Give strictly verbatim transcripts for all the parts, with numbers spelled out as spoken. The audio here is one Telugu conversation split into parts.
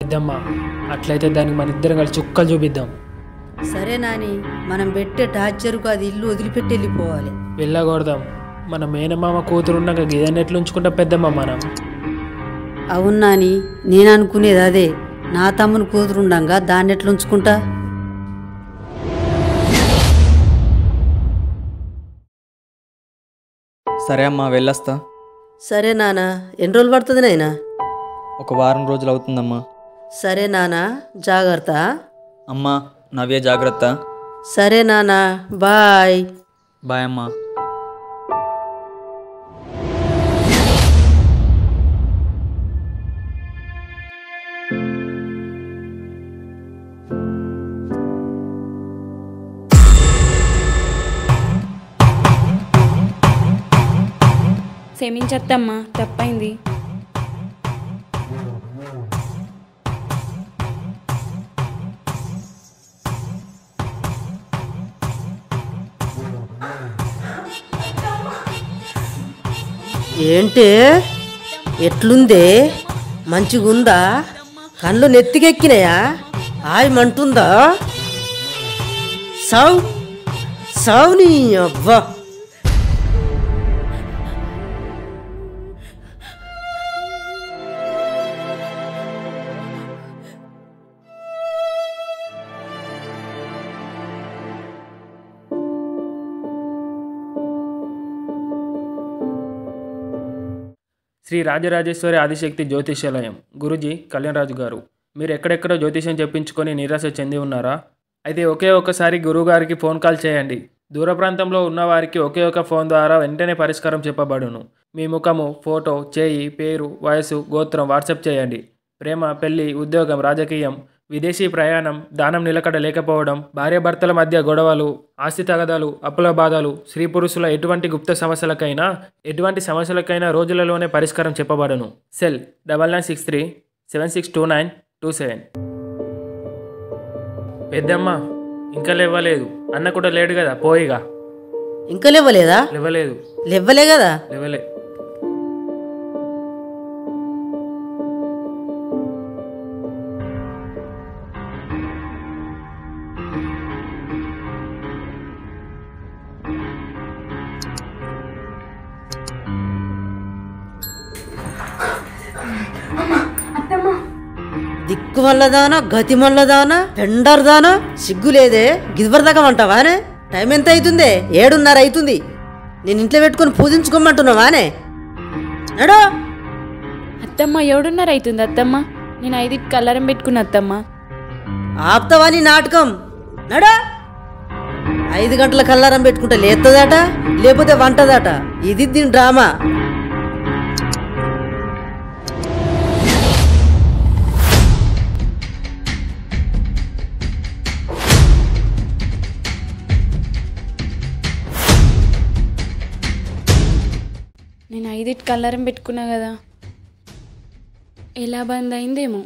పెద్దమ్మా అట్లయితే దానికి మన ఇద్దరం కలిసి చుక్కలు చూపిద్దాం. సరే నాని, మనం పెట్టే టార్చర్కు అది ఇల్లు వదిలిపెట్టి వెళ్ళిపోవాలి. వెళ్ళకూడదాం. మన మేనమామ కూతురు ఉన్నాక గిదాన్ని ఎట్లా ఉంచుకుంటాం పెద్దమ్మ మనం? అవును నాని, నేను అనుకునేది అదే. నా తమ్ముని కూతురుండగా దాన్ని ఎట్లా ఉంచుకుంటా? సరే అమ్మా, వెళ్ళొస్తా. సరే నానా, ఎన్ని రోజులు పడుతుంది నాయనా? ఒక వారం రోజులు అవుతుందమ్మా. సరే నానా, జాగ్రత్త. అమ్మా, నవ్య జాగ్రత్త. సరే నానా, బాయ్. బాయ్ అమ్మా. క్షమించత్తమ్మా, తప్పైంది. ఏంటి ఎట్లుందే? మంచిగుందా? కళ్ళు నెత్తికెక్కినాయా? ఆయమంటుందా? సావు సావుని అవ్వా. శ్రీ రాజరాజేశ్వరి ఆదిశక్తి జ్యోతిష్యాలయం. గురూజీ కళ్యాణరాజు గారు, మీరు ఎక్కడెక్కడో జ్యోతిష్యం చెప్పించుకొని నిరాశ చెంది ఉన్నారా? అయితే ఒకే ఒక్కసారి గురువుగారికి ఫోన్ కాల్ చేయండి. దూర ప్రాంతంలో ఉన్నవారికి ఒకే ఒక ఫోన్ ద్వారా వెంటనే పరిష్కారం చెప్పబడును. మీ ముఖము, ఫోటో, చేయి, పేరు, వయసు, గోత్రం వాట్సాప్ చేయండి. ప్రేమ, పెళ్లి, ఉద్యోగం, రాజకీయం, విదేశీ ప్రయాణం, దానం నిలకడ లేకపోవడం, భార్యాభర్తల మధ్య గొడవలు, ఆస్తి తగదాలు, అప్పుల బాధలు, స్త్రీ పురుషుల ఎటువంటి గుప్త సమస్యలకైనా ఎటువంటి సమస్యలకైనా రోజులలోనే పరిష్కారం చెప్పబడను. Cell double nine six three seven six two nine two seven. పెద్దమ్మ ఇంకా లేవలేదు. అన్న కూడా లేడు కదా, పోయిగా. ఇంకా లేవలేదా? లేవలేదు. లేవలే కదా? లేవలే. దిక్కు మల్లదానా, గతి మల్లదానా, టెండర్ దానా, సిగ్గులేదే? గిదివరదాకా అంటావానే? టైం ఎంత అవుతుందే? ఏడున్నర అవుతుంది. నేను ఇంట్లో పెట్టుకొని పూజించుకోమంటున్నావానే? నడో. అత్తమ్మ ఏడున్నర అవుతుంది అత్తమ్మ. నేను ఐదుకి అల్లారం పెట్టుకున్న అత్తమ్మ. ఆపుతావా నీ నాటకం? నడా. ఐదు గంటల కల్లారం పెట్టుకుంటే లేస్తుందట, లేకపోతే వంటదట. ఇది దీని డ్రామా. నేను ఐదుకి అల్లారం పెట్టుకున్నా కదా, ఎలా బంద్ అయిందేమో.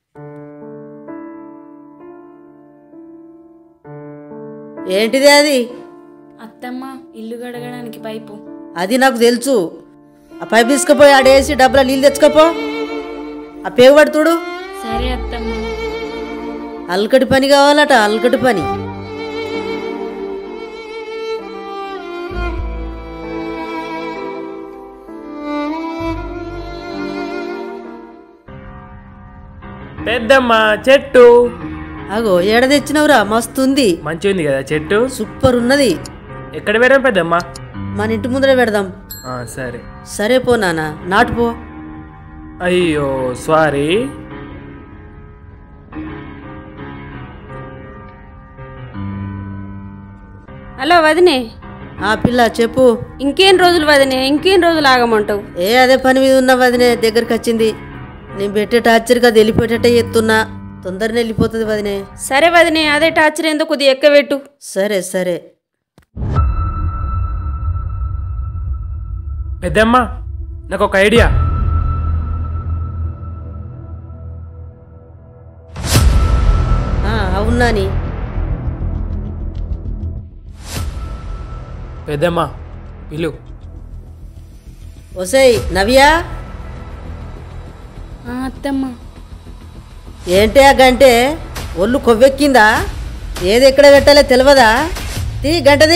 ఏంటిది అది? అత్తమ్మ ఇల్లు గడగడానికి పైపు. అది నాకు తెలుసు. ఆ పైపు తీసుకుపోయి ఆడేసి డబ్బుల నీళ్ళు తెచ్చుకోపో. ఆ పేగు పడుతుడు. సరే అత్తమ్మ. అల్కటి పని కావాలట, అల్కటి పని. పెద్దమ్మ చెట్టు. అగో ఏడ తెచ్చినవురా? మస్తుంది. మంచి ఉంది కదా చెట్టు? సూపర్ ఉన్నది. ఎక్కడ పెడదాం పెద్దమ్మ? మన ఇంటి ముందర పెడదాం. సరే సరే పో నాన్న, నాటుపో. అయ్యో సారీ. హలో వదినే. ఆ పిల్ల చెప్పు. ఇంకేం రోజులు వదినే, ఇంకేం రోజులు ఆగమంటావు? ఏ అదే పని మీద ఉన్న వదినే దగ్గరికి వచ్చింది. నేను పెట్టే టార్చర్గా అది వెళ్ళిపోయేటట్టే ఎత్తున్నా. తొందరనే వెళ్ళిపోతుంది వదినే. సరే వదినే, అదే టార్చర్ ఏందో కొద్దిగా ఎక్కబెట్టు. సరే సరే. పెద్దమ్మ నాకు ఒక ఐడియా. అవునాని. పెద్దమ్మ పిలు. ఒసేయ్ నవ్యా. అత్తమ్మ ఏంటే ఆ గంటే ఒళ్ళు కొవ్వెక్కిందా? ఏది ఎక్కడ పెట్టాలో తెలియదా? తీ గంటది.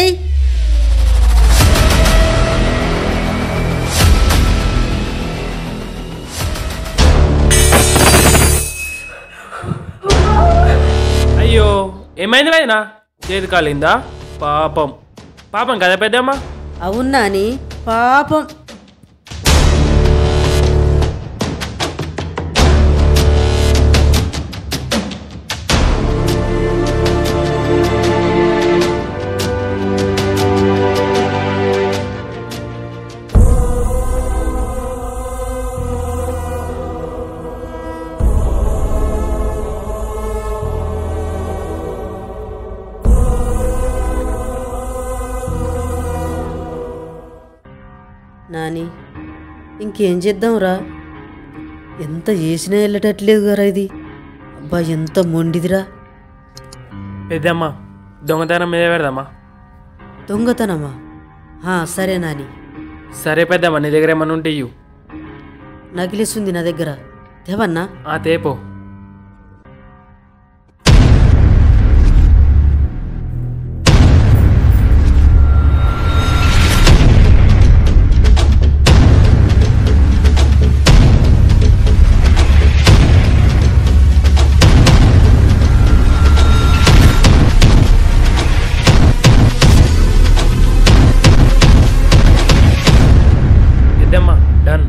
అయ్యో ఏమైంది వదినా? చేతి కాలిందా? పాపం పాపం కదా పెద్దమ్మ. అవునా అని పాపం. నాని ఇంకేం చేద్దాంరా? ఎంత చేసినా వెళ్ళటట్లేదు కదా ఇది. అబ్బా ఎంత మొండిదిరా. పెద్దమ్మ దొంగతనం మీద పెడదామా? దొంగతనమా? సరే నాని. సరే పెద్దమ్మ, నీ దగ్గర ఏమన్నా ఉంటే ఇయ్యు. నగిలేస్తుంది నా దగ్గర, దేవన్నా. ఆ తేపో. డన్.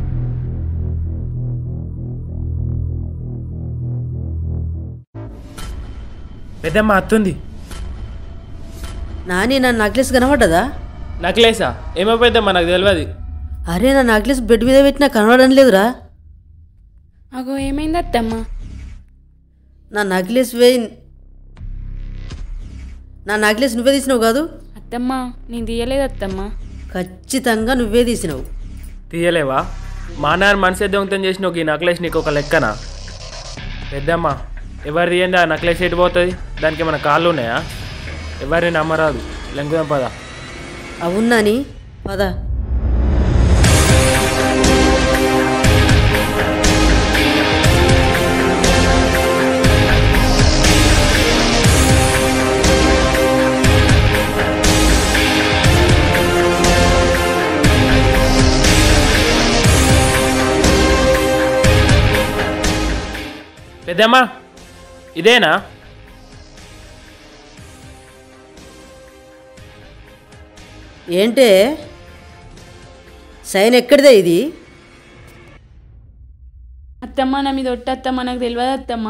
పెద్దమ్మ అత్తుంది. నాని నా నెక్లెస్ కనబడ్డదా? నక్లేసా? ఏమో పెద్దమ్మ, నాకు తెలియదు. అరే నా నెక్లెస్ బెడ్ మీద పెట్టినా కనబడడం లేదురా. అగో ఏమైంది అత్తమ్మ? నా నెక్లెస్ వేయి. నా నెక్లెస్ నువ్వే తీసినావు కాదు? అత్తమ్మ నేను తీయలేదు అత్తమ్మ. ఖచ్చితంగా నువ్వే తీసినావు. తీయలేవా? మా నాన్న మనసే దొంగతనం చేసిన ఈ నక్లెస్ నీకు ఒక లెక్కనా? పెద్దమ్మ ఎవరు తీయండి ఆ నక్లెస్ ఎటు పోతుంది? దానికి ఏమైనా కాళ్ళు ఉన్నాయా? ఎవరిని నమ్మరాదు. లెంగుదాం పద. అవునాని పద. పెద్దమ్మ ఇదేనా? ఏంటే సైన్ ఎక్కడిదే ఇది? అత్తమ్మ నా మీద ఒట్టు అత్తమ్మ, నాకు తెలియదు అత్తమ్మ.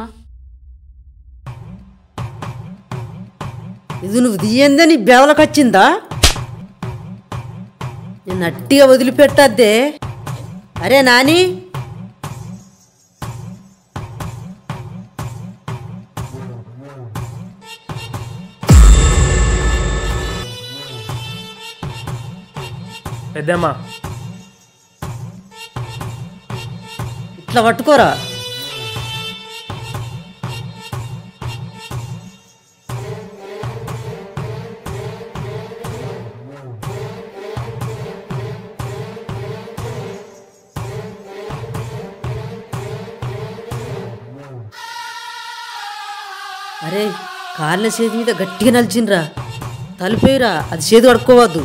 ఇది నువ్వు తీయందే నీ బేవలకు వచ్చిందా? నేను నట్టిగా వదిలిపెట్టద్దే. అరే నాని, పెద్దమ్మ ఇట్లా పట్టుకోరా. అరే కాళ్ళ చేతి మీద గట్టిగా నలిచిండ్రా. తలిపోయిరా, అది చేతి పడుకోవద్దు.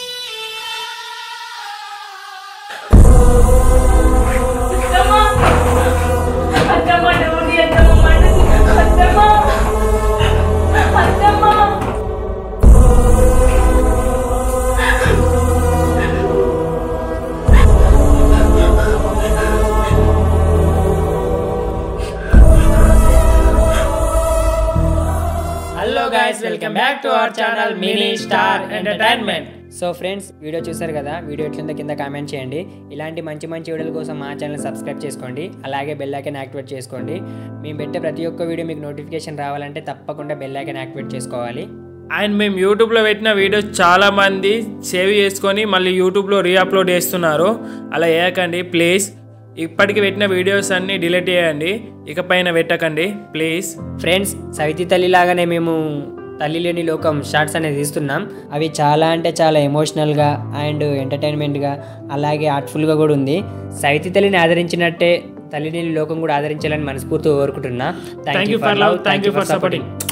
Hello guys, welcome back to our channel mini star entertainment. So friends, video చూసారు కదా. వీడియో ఎట్లుందో కింద కామెంట్ చేయండి. ఇలాంటి మంచి మంచి వీడియోల కోసం మా ఛానల్ సబ్స్క్రైబ్ చేసుకోండి. అలాగే బెల్ ఐకాన్ యాక్టివేట్ చేసుకోండి. మేము పెట్టే ప్రతి ఒక్క వీడియో మీకు నోటిఫికేషన్ రావాలంటే తప్పకుండా బెల్ ఐకాన్ యాక్టివేట్ చేసుకోవాలి. అండ్ మేము యూట్యూబ్లో పెట్టిన వీడియోస్ చాలామంది సేవ్ చేసుకొని మళ్ళీ యూట్యూబ్లో రీఅప్లోడ్ చేస్తున్నారు. అలా చేయకండి ప్లీజ్. ఇప్పటికి పెట్టిన వీడియోస్ అన్నీ డిలీట్ చేయండి, ఇకపైన పెట్టకండి ప్లీజ్. ఫ్రెండ్స్, సవితి తల్లిలాగానే మేము తల్లి లేని లోకం షార్ట్స్ అనేది తీస్తున్నాం. అవి చాలా అంటే చాలా ఎమోషనల్గా అండ్ ఎంటర్టైన్మెంట్గా అలాగే ఆర్ట్ఫుల్గా కూడా ఉంది. సవితి తల్లిని ఆదరించినట్టే తల్లిని లోకం కూడా ఆదరించాలని మనస్ఫూర్తిగా కోరుకుంటున్నా. Thank you for love, thank you for supporting.